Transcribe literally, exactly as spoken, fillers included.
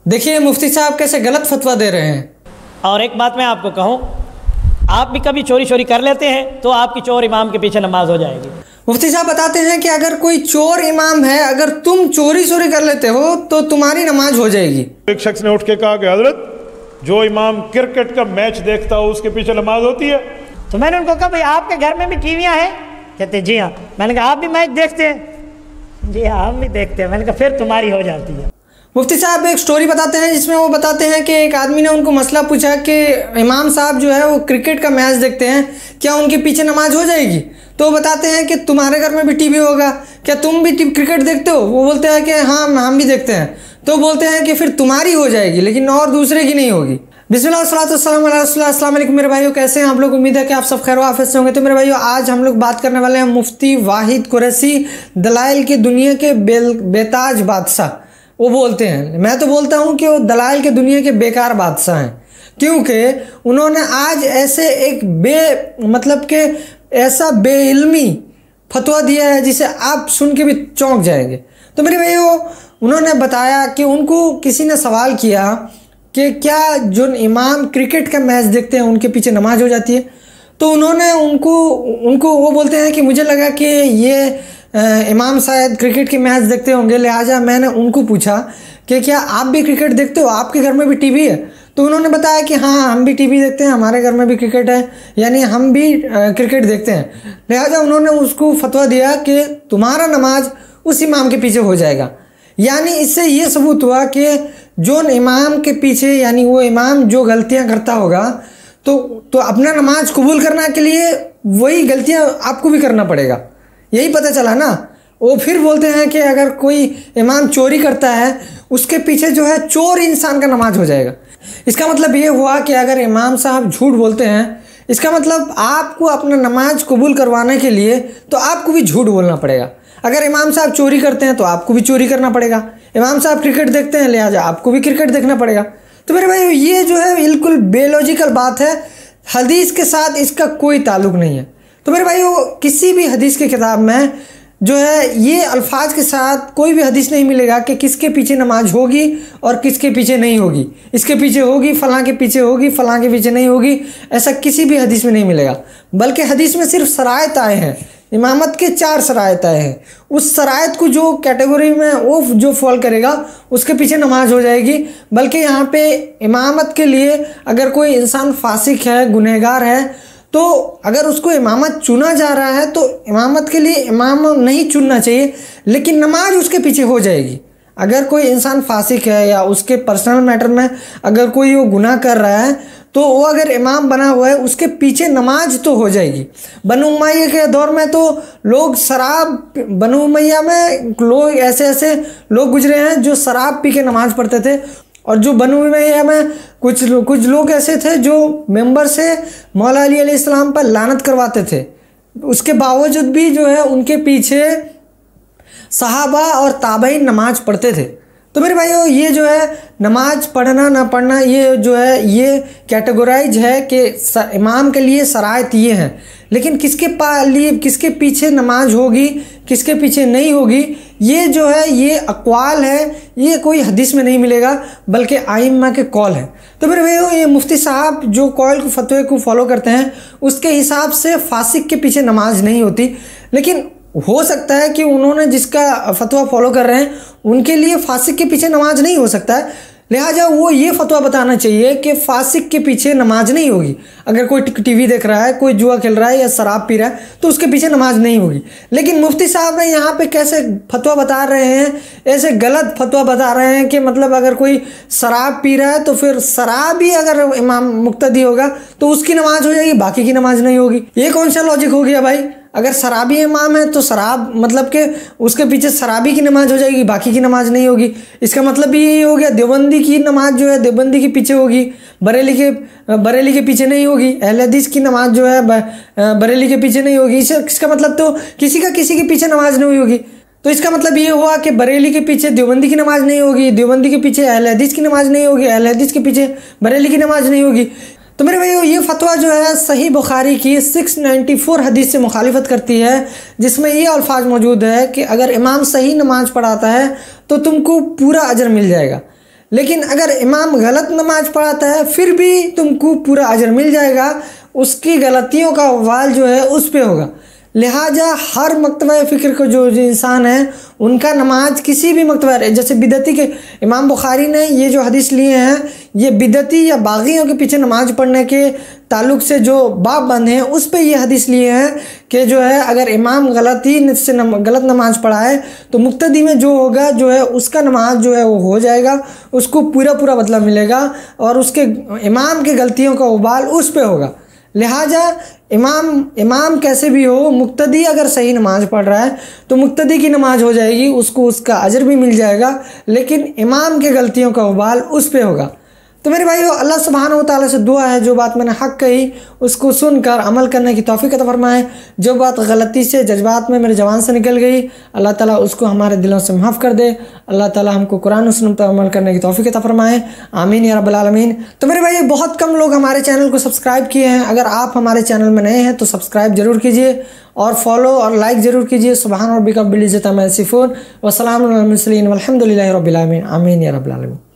देखिए मुफ्ती साहब कैसे गलत फतवा दे रहे हैं। और एक बात मैं आपको कहूँ, आप भी कभी चोरी चोरी कर लेते हैं तो आपकी चोर इमाम के पीछे नमाज हो जाएगी। मुफ्ती साहब बताते हैं कि अगर कोई चोर इमाम है, अगर तुम चोरी चोरी कर लेते हो तो तुम्हारी नमाज हो जाएगी। एक शख्स ने उठ के कहा कि हजरत, जो इमाम क्रिकेट का मैच देखता हो उसके पीछे नमाज होती है। तो मैंने उनको कहा भाई आपके घर में भी टीवियाँ हैं? कहते जी हाँ। मैंने कहा आप भी मैच देखते हैं? जी हाँ हम भी देखते हैं। मैंने कहा फिर तुम्हारी हो जाती है। मुफ्ती साहब एक स्टोरी बताते हैं जिसमें वो बताते हैं कि एक आदमी ने उनको मसला पूछा कि इमाम साहब जो है वो क्रिकेट का मैच देखते हैं, क्या उनके पीछे नमाज हो जाएगी? तो वो बताते हैं कि तुम्हारे घर में भी टीवी होगा, क्या तुम भी क्रिकेट देखते हो? वो बोलते हैं कि हाँ हम भी देखते हैं। तो बोलते हैं कि फिर तुम्हारी हो जाएगी लेकिन और दूसरे की नहीं होगी। बिस्मिल्लाह वस्सलातु वस्सलामु अला रसूलिल्लाह। अस्सलाम वालेकुम मेरे भाइयों, कैसे हैं आप लोग? उम्मीद है कि आप सब खैर वाफियत से होंगे। तो मेरे भाइयों आज हम लोग बात करने वाले हैं मुफ्ती वाहिद कुरैशी, दलाइल की दुनिया के बेल बेताज बादशाह। वो बोलते हैं, मैं तो बोलता हूँ कि वो दलाइल के दुनिया के बेकार बादशाह हैं, क्योंकि उन्होंने आज ऐसे एक बे मतलब के ऐसा बेइल्मी फतवा दिया है जिसे आप सुन के भी चौंक जाएंगे। तो मेरे भाइयों उन्होंने बताया कि उनको किसी ने सवाल किया कि क्या जो इमाम क्रिकेट का मैच देखते हैं उनके पीछे नमाज हो जाती है? तो उन्होंने उनको उनको वो बोलते हैं कि मुझे लगा कि ये इमाम शायद क्रिकेट के मैच देखते होंगे, लिहाजा मैंने उनको पूछा कि क्या आप भी क्रिकेट देखते हो, आपके घर में भी टीवी है? तो उन्होंने बताया कि हाँ हम भी टीवी देखते हैं, हमारे घर में भी क्रिकेट है, यानी हम भी क्रिकेट देखते हैं। लिहाजा उन्होंने उसको फतवा दिया कि तुम्हारा नमाज उस इमाम के पीछे हो जाएगा। यानी इससे ये सबूत हुआ कि जो इमाम के पीछे, यानी वो इमाम जो गलतियाँ करता होगा तो तो अपना नमाज कबूल करने के लिए वही गलतियाँ आपको भी करना पड़ेगा। यही पता चला ना। वो फिर बोलते हैं कि अगर कोई इमाम चोरी करता है उसके पीछे जो है चोर इंसान का नमाज हो जाएगा। इसका मतलब ये हुआ कि अगर इमाम साहब झूठ बोलते हैं, इसका मतलब आपको अपना नमाज कबूल करवाने के लिए तो आपको भी झूठ बोलना पड़ेगा। अगर इमाम साहब चोरी करते हैं तो आपको भी चोरी करना पड़ेगा। इमाम साहब क्रिकेट देखते हैं, लिहाजा आपको भी क्रिकेट देखना पड़ेगा। तो मेरे भाई ये जो है बिल्कुल बेलॉजिकल बात है, हदीस के साथ इसका कोई ताल्लुक नहीं है। तो मेरे भाई किसी भी हदीस की किताब में जो है ये अल्फाज के साथ कोई भी हदीस नहीं मिलेगा कि किसके पीछे नमाज होगी और किसके पीछे नहीं होगी, इसके पीछे होगी, फलां के पीछे होगी, फलां के पीछे नहीं होगी, ऐसा किसी भी हदीस में नहीं मिलेगा। बल्कि हदीस में सिर्फ शराइत आए हैं, इमामत के चार शराइत आए हैं। उस शराइत को जो कैटेगरी में वो जो फॉल करेगा उसके पीछे नमाज हो जाएगी। बल्कि यहाँ पे इमामत के लिए अगर कोई इंसान फासिक है, गुनहगार है, तो अगर उसको इमामत चुना जा रहा है तो इमामत के लिए इमाम नहीं चुनना चाहिए, लेकिन नमाज उसके पीछे हो जाएगी। अगर कोई इंसान फासिक है या उसके पर्सनल मैटर में अगर कोई वो गुनाह कर रहा है तो वो अगर इमाम बना हुआ है उसके पीछे नमाज तो हो जाएगी। बनु उमैया के दौर में तो लोग शराब, बनु उमैया में लोग ऐसे ऐसे लोग गुजरे हैं जो शराब पी के नमाज पढ़ते थे। और जो बनु उमैया में कुछ कुछ लोग ऐसे थे जो मेंबर से मौला अली अलैहिस्सलाम पर लानत करवाते थे, उसके बावजूद भी जो है उनके पीछे सहाबा और ताबईन नमाज पढ़ते थे। तो मेरे भाइयों ये जो है नमाज पढ़ना ना पढ़ना ये जो है ये कैटेगराइज है कि इमाम के लिए शराइत ये हैं, लेकिन किसके लिए किसके पीछे नमाज होगी, किसके पीछे नहीं होगी, ये जो है ये अक़वाल है, ये कोई हदीस में नहीं मिलेगा, बल्कि आइम्मा के कौल है। तो मेरे भाइयों ये मुफ्ती साहब जो कौल को फतवे को फॉलो करते हैं उसके हिसाब से फासिक के पीछे नमाज नहीं होती, लेकिन हो सकता है कि उन्होंने जिसका फतवा फॉलो कर रहे हैं उनके लिए फासिक के पीछे नमाज नहीं हो सकता है, लिहाजा वो ये फतवा बताना चाहिए कि फासिक के पीछे नमाज नहीं होगी। अगर कोई टीवी देख रहा है, कोई जुआ खेल रहा है या शराब पी रहा है तो उसके पीछे नमाज नहीं होगी। लेकिन मुफ्ती साहब ने यहाँ पे कैसे फतवा बता रहे हैं, ऐसे गलत फतवा बता रहे हैं कि मतलब अगर कोई शराब पी रहा है तो फिर शराब ही अगर इमाम मुक्तदी होगा तो उसकी नमाज हो जाएगी, बाकी की नमाज नहीं होगी। ये कौन सा लॉजिक हो गया भाई? अगर शराबी इमाम है तो शराब मतलब कि उसके पीछे शराबी की नमाज हो जाएगी, बाकी की नमाज नहीं होगी। इसका मतलब भी यही हो गया देवबंदी की नमाज जो है देवबंदी के पीछे होगी, बरेली के बरेली के पीछे नहीं होगी। अहले हदीस की नमाज जो है बरेली के पीछे नहीं होगी। इसका मतलब तो किसी का किसी के पीछे नमाज नहीं होगी। तो इसका मतलब ये हुआ कि बरेली के पीछे देवबंदी की नमाज नहीं होगी, देवबंदी के पीछे अहले हदीस की नमाज नहीं होगी, अहले हदीस के पीछे बरेली की नमाज नहीं होगी। तो मेरे भाइयों ये फतवा जो है सही बुखारी की छह सौ चौरानवे हदीस से मुखालिफत करती है, जिसमें ये अल्फाज मौजूद है कि अगर इमाम सही नमाज पढ़ाता है तो तुमको पूरा अजर मिल जाएगा। लेकिन अगर इमाम गलत नमाज पढ़ाता है फिर भी तुमको पूरा अजर मिल जाएगा, उसकी गलतियों का वाल जो है उस पे होगा। लिहाजा हर मकतबा फ़िक्र को जो जो इंसान है उनका नमाज किसी भी मकतबा, जैसे बिदती के इमाम बुखारी ने ये जो हदीस लिए हैं ये बिदती या बागियों के पीछे नमाज पढ़ने के ताल्लुक़ से जो बाब बंधे हैं उस पे ये हदीस लिए हैं कि जो है अगर इमाम गलती से नम, गलत नमाज पढ़ाए तो मुक्तदी में जो होगा जो है उसका नमाज जो है वो हो जाएगा, उसको पूरा पूरा बदला मिलेगा और उसके इमाम के गलतियों का उबाल उस पे होगा। लिहाजा इमाम इमाम कैसे भी हो, मुक्तदी अगर सही नमाज पढ़ रहा है तो मुक्तदी की नमाज हो जाएगी, उसको उसका अजर भी मिल जाएगा, लेकिन इमाम के गलतियों का उबाल उस पे होगा। तो मेरे भाइयों, अल्लाह सुब्हानहू व तआला से दुआ है जो बात मैंने हक़ कही उसको सुनकर अमल करने की तौफ़ीक़ अता फ़रमाए। जो बात गलती से जज्बात में मेरे ज़बान से निकल गई अल्लाह ताला उसको हमारे दिलों से माफ़ कर दे। अल्लाह ताला हमको कुरान और सुन्नत पर अमल करने की तौफ़ीक़ अता फ़रमाए, आमीन या रब्बल आलमीन। तो मेरे भाई, बहुत कम लोग हमारे चैनल को सब्सक्राइब किए हैं। अगर आप हमारे चैनल में नए हैं तो सब्सक्राइब ज़रूर कीजिए और फॉलो और लाइक ज़रूर कीजिए। सुब्हान रब्बिका रब्बिल इज़्ज़ति अम्मा यसिफ़ून व सलामुन अलल मुरसलीन वल्हम्दुलिल्लाहि रब्बिल आलमीन, आमीन या रब्बल आलमीन।